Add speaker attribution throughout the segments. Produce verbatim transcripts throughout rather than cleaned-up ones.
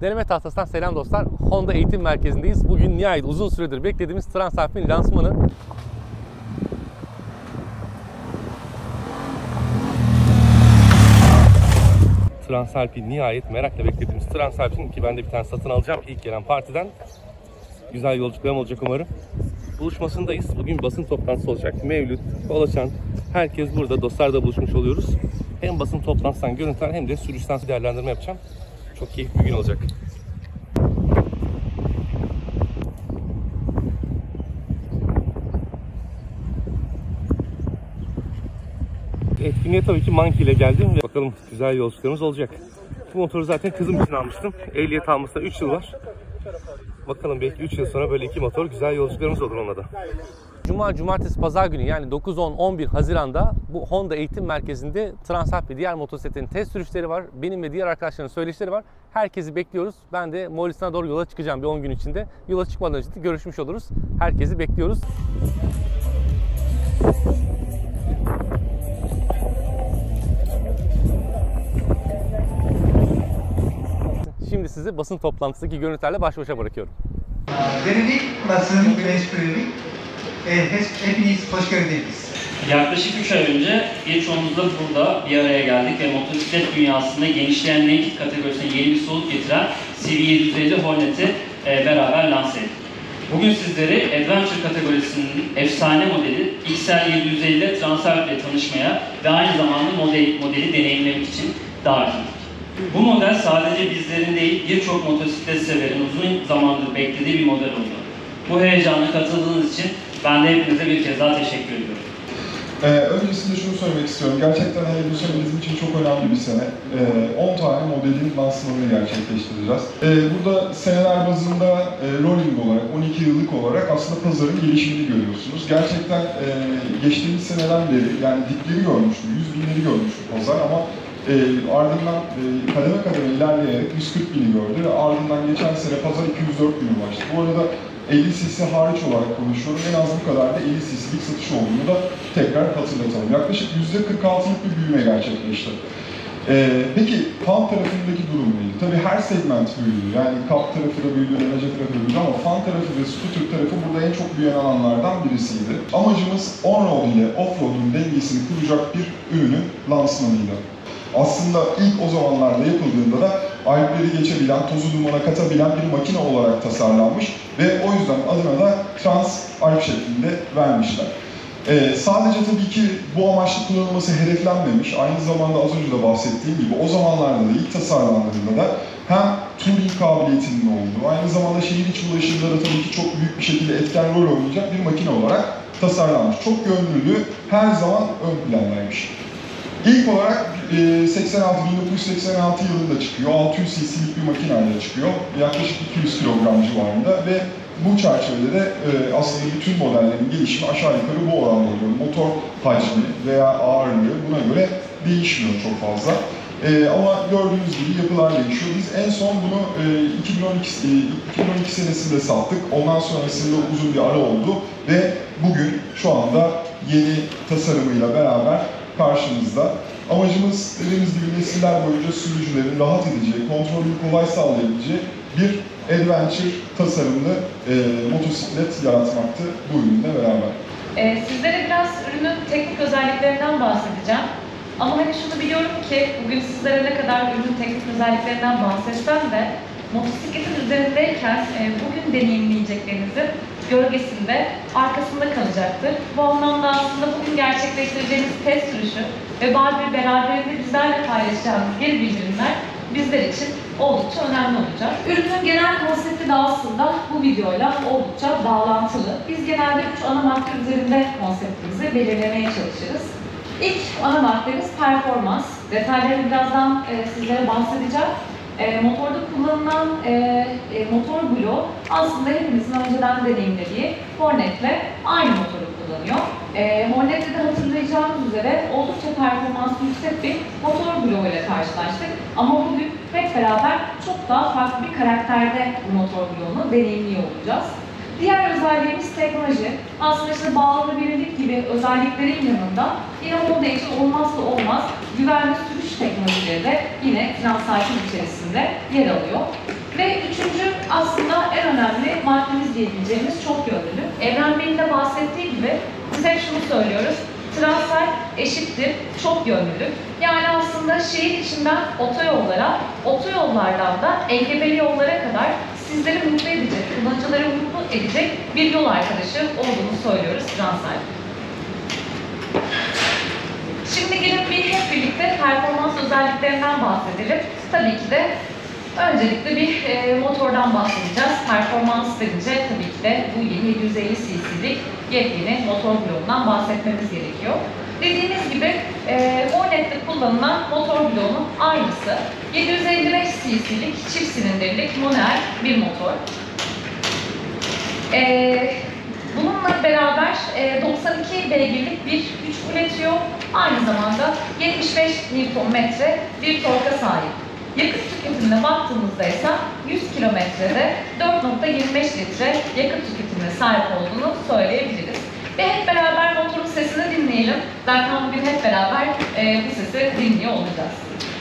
Speaker 1: Deneme tahtasından selam dostlar. Honda Eğitim Merkezi'ndeyiz. Bugün nihayet uzun süredir beklediğimiz Transalp'in lansmanı. Transalp'in nihayet merakla beklediğimiz Transalp'in ki ben de bir tane satın alacağım ilk gelen partiden. Güzel yolculuklarım olacak umarım. Buluşmasındayız. Bugün basın toplantısı olacak. Mevlüt, Kolaçan, herkes burada. Dostlarla buluşmuş oluyoruz. Hem basın toplantısından görüntüler hem de sürüşten değerlendirme yapacağım. Çok keyifli bir gün olacak. Etkinliğe tabii ki Monkey ile geldim ve bakalım güzel yolculuklarımız olacak. Bu motoru zaten kızım için almıştım. Ehliyet almasına üç yıl var. Bakalım belki üç yıl sonra böyle iki motor güzel yolculuklarımız olur onunla da. Cuma, cumartesi, pazar günü yani dokuz, on, on bir Haziran'da bu Honda Eğitim Merkezi'nde Transalp ve diğer motosikletin test sürüşleri var. Benim ve diğer arkadaşların söyleşileri var. Herkesi bekliyoruz. Ben de Moğolistan'a doğru yola çıkacağım bir on gün içinde. Yola çıkmadan önce de görüşmüş oluruz. Herkesi bekliyoruz. Şimdi sizi basın toplantısındaki görüntülerle baş başa bırakıyorum.
Speaker 2: Venedik basın mensubu hepiniz hoş geldiniz.
Speaker 3: Yaklaşık üç ay önce birçoğumuzla burada bir araya geldik ve motosiklet dünyasında genişleyen naked kategorisine yeni bir soluk getiren C V yedi yüz elli Hornet'i e, beraber lanse ettik. Bugün sizleri Adventure kategorisinin efsane modeli X L yedi yüz elli ile Transalp ile tanışmaya ve aynı zamanda model, modeli deneyimlemek için davet ettik. Bu model sadece bizlerin değil, birçok motosiklet severin uzun zamandır beklediği bir model oldu. Bu heyecanla katıldığınız için ben de hepinize bir kez daha teşekkür ediyorum.
Speaker 4: Ee, öncesinde şunu söylemek istiyorum. Gerçekten hani bu sene bizim için çok önemli bir sene. Ee, on tane modelin lansmanını gerçekleştireceğiz. Ee, burada seneler bazında e, rolling olarak, on iki yıllık olarak aslında pazarın gelişimini görüyorsunuz. Gerçekten e, geçtiğimiz seneden beri yani dipleri görmüştü, yüz binleri görmüştü pazar ama E, ardından e, kademe kademe ilerleyerek yüz kırk bini gördü ve ardından geçen sene pazar iki yüz dört bini ulaştı. Bu arada elli cc hariç olarak konuşuyorum. En az bu kadar da elli cc'lik satış olduğunu da tekrar hatırlatalım. Yaklaşık yüzde kırk altılık bir büyüme gerçekleşti. E, peki fan tarafındaki durum neydi? Tabii her segment büyüdü. Yani kap tarafı da büyüdü, denaca tarafı da büyüdü ama fan tarafı ve scooter tarafı burada en çok büyüyen alanlardan birisiydi. Amacımız on-road ile off-road'un dengesini kuracak bir ürünün lansmanıydı. Aslında ilk o zamanlarda yapıldığında da Alpleri geçebilen, tozu dumana katabilen bir makine olarak tasarlanmış ve o yüzden adına da Transalp şeklinde vermişler. Ee, sadece tabii ki bu amaçla kullanılması hedeflenmemiş, aynı zamanda az önce de bahsettiğim gibi o zamanlarda da ilk tasarlandığında da hem touring kabiliyetinin olduğu, aynı zamanda şehir içi ulaşımda da tabii ki çok büyük bir şekilde etken rol oynayacak bir makine olarak tasarlanmış. Çok yönlülüğü her zaman ön plandaymış. İlk olarak seksen altı, bin dokuz yüz seksen altı yılında çıkıyor, altı yüz cc'lik bir makineyle çıkıyor, yaklaşık iki yüz kilogram civarında ve bu çerçevede de aslında bütün modellerin gelişimi aşağı yukarı bu oranda oluyor. Motor hacmi veya ağırlığı buna göre değişmiyor çok fazla. Ama gördüğünüz gibi yapılar değişiyor. Biz en son bunu iki bin on iki, iki bin on iki senesinde sattık, ondan sonrasında uzun bir ara oldu ve bugün şu anda yeni tasarımıyla beraber karşınızda. Amacımız dediğimiz gibi nesiller boyunca sürücülerin rahat edeceği, kontrolünü kolay sağlayabileceği bir adventure tasarımlı e, motosiklet yaratmaktı bu ürünle beraber.
Speaker 5: Ee, sizlere biraz ürünün teknik özelliklerinden bahsedeceğim. Ama hani şunu biliyorum ki bugün sizlere ne kadar ürünün teknik özelliklerinden bahsetsem de motosikletin üzerindeyken e, bugün deneyimleyeceklerinizin gölgesinde, arkasında kalacaktır. Bu anlamda aslında bugün gerçekleştireceğimiz test sürüşü ve bazı beraberinde bizlerle paylaşacağımız geri bildirimler bizler için oldukça önemli olacak. Ürünün genel konsepti de aslında bu videoyla oldukça bağlantılı. Biz genelde üç ana madde üzerinde konseptimizi belirlemeye çalışırız. İlk ana maddemiz performans. Detaylarını birazdan e, sizlere bahsedeceğim. E, motorda kullanılan e, e, motor bloğu aslında hepimizin önceden deneyimlediği Hornet'le aynı motoru kullanıyor. E, Hornet'te de hatırlayacağınız üzere oldukça performansı yüksek bir motor bloğu ile karşılaştık. Ama bugün hep beraber çok daha farklı bir karakterde bu motor bloğunu deneyimliyor olacağız. Diğer özelliğimiz teknoloji. Aslında işte bağlanabilirlik gibi özelliklerin yanında yine Honda için olmazsa olmaz güvenli sürüş teknolojileri de yine Transalp'in içerisinde yer alıyor. Ve üçüncü aslında en önemli maddemiz diyebileceğimiz çok yönlülük. Evren Bey'in de bahsettiği gibi biz hep şunu söylüyoruz. Transfer eşittir çok yönlülük. Yani aslında şehir içinden otoyollara, otoyollardan da engebeli yollara kadar sizleri mutlu edecek, kullanıcıları mutlu edecek bir yol arkadaşı olduğunu söylüyoruz Transfer. Şimdi gelin bir hep birlikte performans özelliklerinden bahsedelim. Tabii ki de öncelikle bir e, motordan bahsedeceğiz. Performans deyince tabii ki de bu yeni yedi yüz elli cc'lik yepyeni motor bloğundan bahsetmemiz gerekiyor. Dediğimiz gibi e, Hornet'te kullanılan motor bloğunun aynısı. yedi yüz elli beş cc'lik çift silindirlik manuel bir motor. E, bununla beraber e, doksan iki beygirlik bir güç üretiyor. Aynı zamanda yetmiş beş newton metre bir torka sahip. Yakıt tüketimine baktığımızda ise yüz kilometrede dört nokta yirmi beş litre yakıt tüketimine sahip olduğunu söyleyebiliriz. Ve hep beraber motorun sesini dinleyelim. Zaten bugün hep beraber e, bu sesi dinliyor olacağız.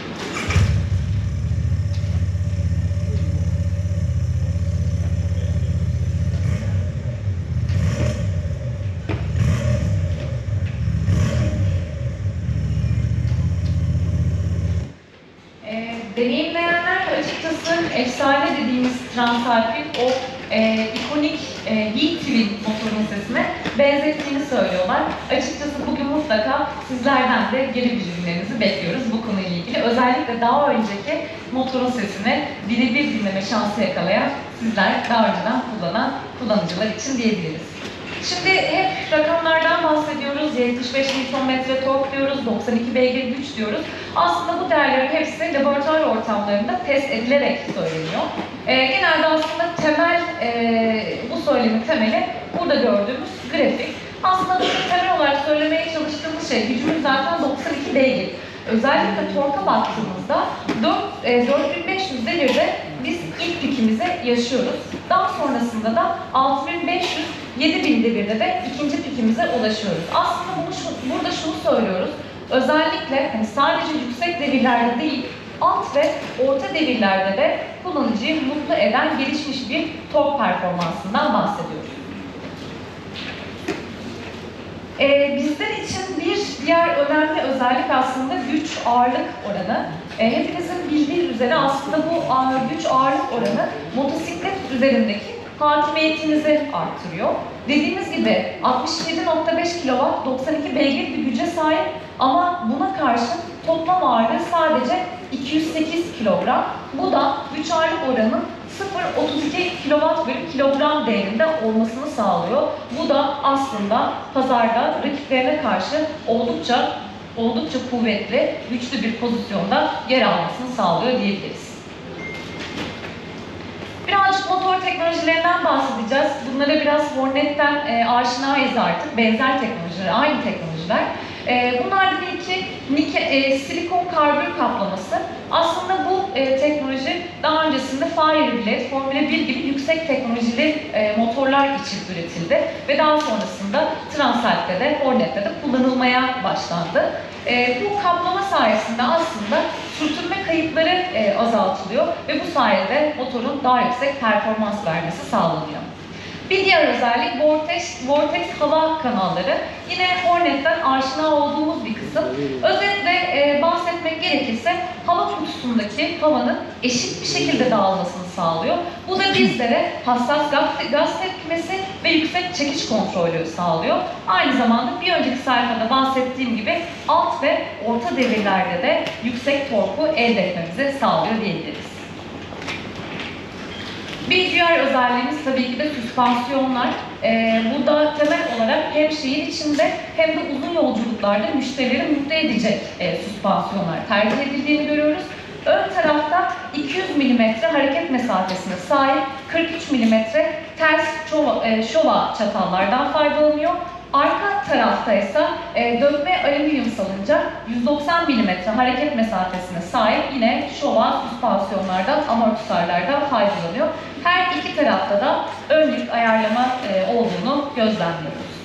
Speaker 5: Deneyimleyenler açıkçası efsane dediğimiz Transalp'in o e, ikonik e, V-Twin motorun sesine benzettiğini söylüyorlar. Açıkçası bugün mutlaka sizlerden de geri bildirimlerinizi bekliyoruz bu konuyla ilgili. Özellikle daha önceki motorun sesini birebir dinleme şansı yakalayan sizler, daha önceden kullanan kullanıcılar için diyebiliriz. Şimdi hep rakamlardan bahsediyoruz. yetmiş beş newton metre tork diyoruz, doksan iki beygir güç diyoruz. Aslında bu değerlerin hepsi laboratuvar ortamlarında test edilerek söyleniyor. E, genelde aslında temel, e, bu söylemin temeli burada gördüğümüz grafik. Aslında bu temel olarak söylemeye çalıştığımız şey, gücümüz zaten doksan iki beygir. Özellikle torka baktığımızda dört bin beş yüz devirde biz ilk pikimizi yaşıyoruz. Daha sonrasında da altı bin beş yüz yedi bin devirde de ikinci pikimize ulaşıyoruz. Aslında bunu şu, burada şunu söylüyoruz. Özellikle hani sadece yüksek devirlerde değil, alt ve orta devirlerde de kullanıcıyı mutlu eden gelişmiş bir tork performansından bahsediyoruz. Ee, bizler için bir diğer önemli özellik aslında güç ağırlık oranı. Ee, hepinizin bildiği üzere aslında bu güç ağırlık oranı motosiklet üzerindeki hakimiyetinizi artırıyor. Dediğimiz gibi altmış yedi nokta beş kilowatt doksan iki beygir bir güce sahip ama buna karşın toplam ağırlığı sadece iki yüz sekiz kilogram. Bu da güç ağırlık oranının sıfır virgül otuz iki kilowatt bölü kilogram değerinde olmasını sağlıyor. Bu da aslında pazarda rakiplerine karşı oldukça oldukça kuvvetli, güçlü bir pozisyonda yer almasını sağlıyor diyebiliriz. Birazcık motor teknolojilerinden bahsedeceğiz. Bunlara biraz Hornet'ten e, aşinayız artık. Benzer teknolojiler, aynı teknolojiler. E, bunlardan ilki nike, e, silikon karbür kaplaması. Aslında bu e, teknoloji daha öncesinde Fireblade, Formula bir gibi yüksek teknolojili e, motorlar için üretildi. Ve daha sonrasında Transalp'te de, Hornet'te de kullanılmaya başlandı. E, bu kaplama sayesinde aslında sürtünme kayıpları e, azaltılıyor ve bu sayede motorun daha yüksek performans vermesi sağlanıyor. Bir diğer özellik Vortex, Vortex hava kanalları. Yine Hornet'ten aşina olduğumuz bir kısım. Özetle e, bahsetmek gerekirse hava kutusundaki havanın eşit bir şekilde dağılmasını sağlıyor. Bu da bizlere hassas gaz, gaz tepkimesi ve yüksek çekiş kontrolü sağlıyor. Aynı zamanda bir önceki sayfada bahsettiğim gibi alt ve orta devirlerde de yüksek torku elde etmemizi sağlıyor diyebiliriz. Bir diğer özelliğimiz tabii ki de süspansiyonlar. Ee, burada temel olarak hem şehir içinde hem de uzun yolculuklarda müşterileri mutlu edecek e, süspansiyonlar tercih edildiğini görüyoruz. Ön tarafta iki yüz milimetre hareket mesafesine sahip kırk üç milimetre ters şova, e, şova çatallardan faydalanıyor. Arka tarafta ise e, dökme alüminyum salınca yüz doksan milimetre hareket mesafesine sahip yine şova süspansiyonlardan, amortisörlerden faydalanıyor. Her iki tarafta da ön yük ayarlama e, olduğunu gözlemliyoruz.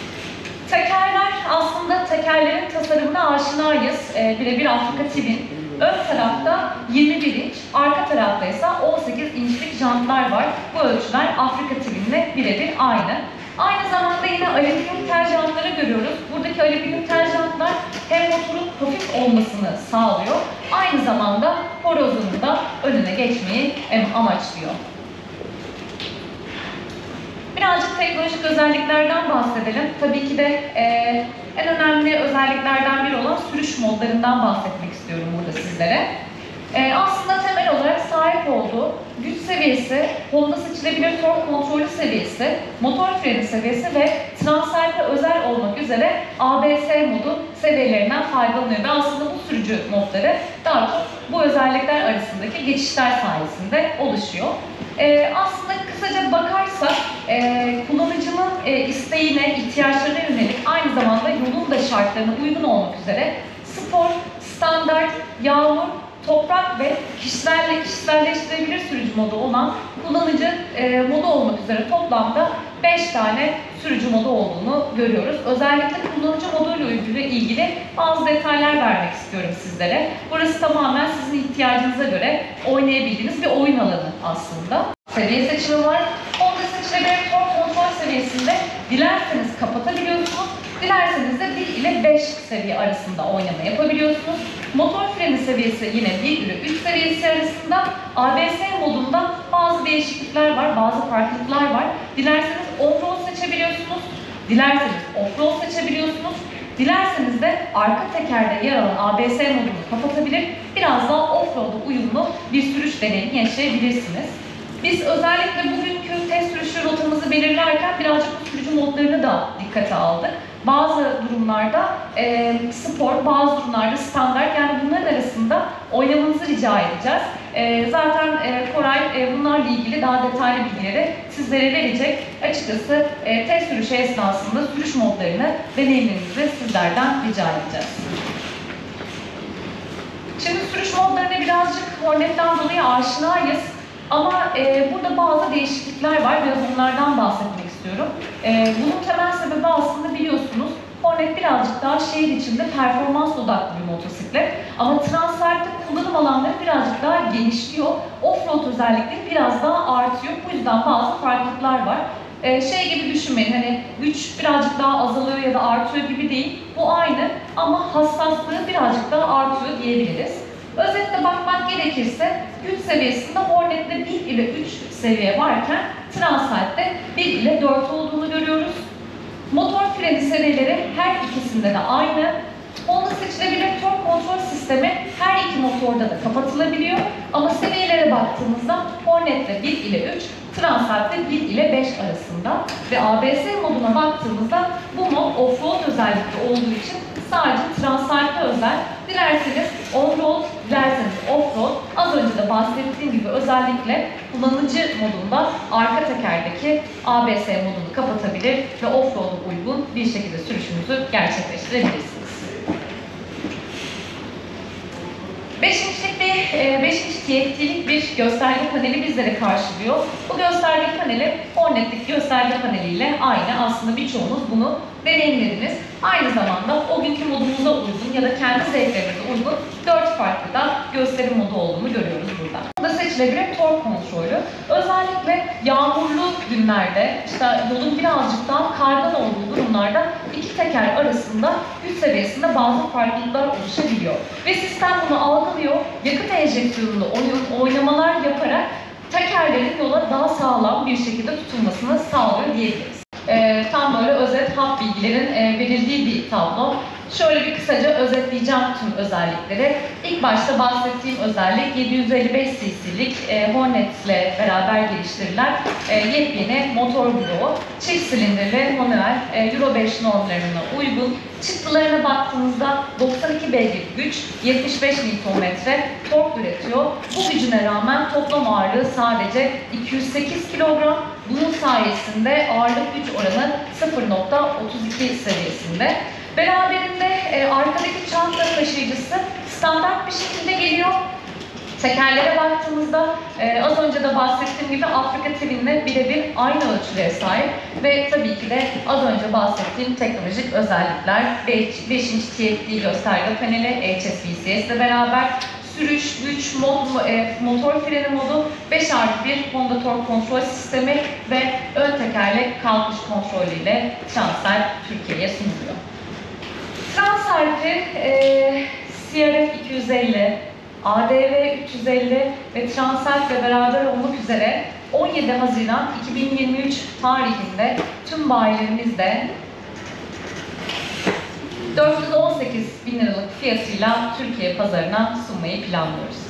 Speaker 5: Tekerler, aslında tekerlerin tasarımına aşinayız. E, birebir Afrika Twin. Ön tarafta yirmi bir inç, arka tarafta ise on sekiz inçlik jantlar var. Bu ölçüler Afrika Twinin'le birebir aynı. Aynı zamanda yine alüminyum tel jantları görüyoruz. Buradaki alüminyum tel jantlar hem motorun hafif olmasını sağlıyor, aynı zamanda korozyonun da önüne geçmeyi amaçlıyor. Birazcık teknolojik özelliklerden bahsedelim. Tabii ki de e, en önemli özelliklerden biri olan sürüş modlarından bahsetmek istiyorum burada sizlere. E, aslında temel olarak sahip olduğu güç seviyesi, Honda seçilebilir tork kontrolü seviyesi, motor freni seviyesi ve Transalp'e özel olmak üzere A B S modu seviyelerinden faydalanıyor. Ve aslında bu sürücü modları daha çok bu özellikler arasındaki geçişler sayesinde oluşuyor. Ee, aslında kısaca bakarsak e, kullanıcının e, isteğine, ihtiyaçlarına yönelik aynı zamanda yolun da şartlarına uygun olmak üzere spor, standart, yağmur, toprak ve kişilerle kişiselleştirebilir sürücü modu olan kullanıcı e, modu olmak üzere toplamda beş tane sürücü modu olduğunu görüyoruz. Özellikle kullanıcı moduyla ilgili, ilgili bazı detaylar vermek istiyorum sizlere. Burası tamamen sizin ihtiyacınıza göre oynayabildiğiniz bir oyun alanı aslında. Seviye seçimi var. Honda seçilebilir tork kontrol seviyesinde dilerseniz kapatabiliyorsunuz. Dilerseniz de bir ile beş seviye arasında oynama yapabiliyorsunuz. Motor freni seviyesi yine bir ile üç seviyesi arasında. A B S modunda bazı değişiklikler var, bazı farklılıklar var. Dilerseniz on-road seçebiliyorsunuz. Dilerseniz off-road seçebiliyorsunuz. Dilerseniz de arka tekerde yer alan A B S modunu kapatabilir, biraz daha off-road'a uyumlu bir sürüş deneyimi yaşayabilirsiniz. Biz özellikle bugünkü test sürüşü rotamızı belirlerken birazcık bu sürücü modlarını da dikkate aldık. Bazı durumlarda e, spor, bazı durumlarda standart, yani bunların arasında oynamanızı rica edeceğiz. E, zaten e, Koray e, bunlarla ilgili daha detaylı bilgileri sizlere verecek. Açıkçası e, test sürüşü esnasında sürüş modlarını deneyimlerinizi sizlerden rica edeceğiz. Şimdi sürüş modlarına birazcık Hornet'ten dolayı aşinayız. Ama e, burada bazı değişiklikler var. Biraz onlardan bahsetmek istiyorum. E, bunun temel sebebi aslında biliyorsunuz Hornet birazcık daha şehir içinde performans odaklı bir motosiklet. Ama Transalp'te kullanım alanları birazcık daha genişliyor. Offroad özellikleri biraz daha artıyor. Bu yüzden bazı farklılıklar var. E, şey gibi düşünmeyin, hani güç birazcık daha azalıyor ya da artıyor gibi değil. Bu aynı ama hassaslığı birazcık daha artıyor diyebiliriz. Özetle bakmak gerekirse güç seviyesinde Hornet'te bir ile üç seviye varken Transalp'te bir ile dört olduğunu görüyoruz. Motor freni seviyeleri her ikisinde de aynı. Honda seçilebilir tork kontrol sistemi her iki motorda da kapatılabiliyor. Ama seviyelere baktığımızda Hornet'te bir ile üç, Transalp'te bir ile beş arasında. Ve A B S moduna baktığımızda bu mod off-road özellikli olduğu için sadece Transalp'e özel. Dilerseniz on-road, dilerseniz off-road. Az önce de bahsettiğim gibi özellikle kullanıcı modunda arka tekerdeki A B S modunu kapatabilir ve off-road'a uygun bir şekilde sürüşünüzü gerçekleştirebilirsiniz. beş inçlik bir, beş inç T F T'lik bir gösterge paneli bizlere karşılıyor. Bu gösterge paneli Hornet'teki gösterge paneliyle aynı. Aslında birçoğunuz bunu deneyimlediniz. Aynı zamanda o günkü modumuza uygun ya da kendi zevklerimize uygun dört farklı da gösterim modu olduğunu görüyoruz burada. Burada seçilebilir tork kontrolü. Özellikle yağmurlu günlerde, işte yolun birazcık daha kardan olduğu durumlarda iki teker arasında güç seviyesinde bazı farklılıklar oluşabiliyor. Ve sistem bunu algılıyor, yakıt enjeksiyonunda oynamalar yaparak tekerlerin yola daha sağlam bir şekilde tutulmasını sağlıyor diyebiliriz. Ee, tam böyle özet hap bilgilerin e, verildiği bir tablo. Şöyle bir kısaca özetleyeceğim tüm özellikleri. İlk başta bahsettiğim özellik yedi yüz elli beş cc'lik e, Hornet ile beraber geliştirilen e, yepyeni motor bloğu. Çift silindirli manuel e, Euro beş normlarına uygun. Çıktılarına baktığımızda doksan iki beygir güç, yetmiş beş newton metre tork üretiyor. Bu gücüne rağmen toplam ağırlığı sadece iki yüz sekiz kilogram. Bunun sayesinde ağırlık güç oranı sıfır nokta otuz iki seviyesinde. Beraberinde e, arkadaki çanta taşıyıcısı standart bir şekilde geliyor. Tekerlere baktığımızda e, az önce de bahsettiğim gibi Afrika Twinin'le birebir aynı ölçülere sahip ve tabii ki de az önce bahsettiğim teknolojik özellikler beş inç T F T gösterge paneli H S V C S ile beraber sürüş, güç, mod, e, motor freni modu, beş artı bir Honda Torque kontrol sistemi ve ön tekerlek kalkış kontrolüyle Transalp Türkiye'ye sunuluyor. Transalp'i e, C R F iki yüz elli, A D V üç yüz elli ve Transalp'le beraber olmak üzere on yedi Haziran iki bin yirmi üç tarihinde tüm bayilerimizde dört yüz on sekiz bin liralık fiyatıyla Türkiye pazarına sunmayı planlıyoruz.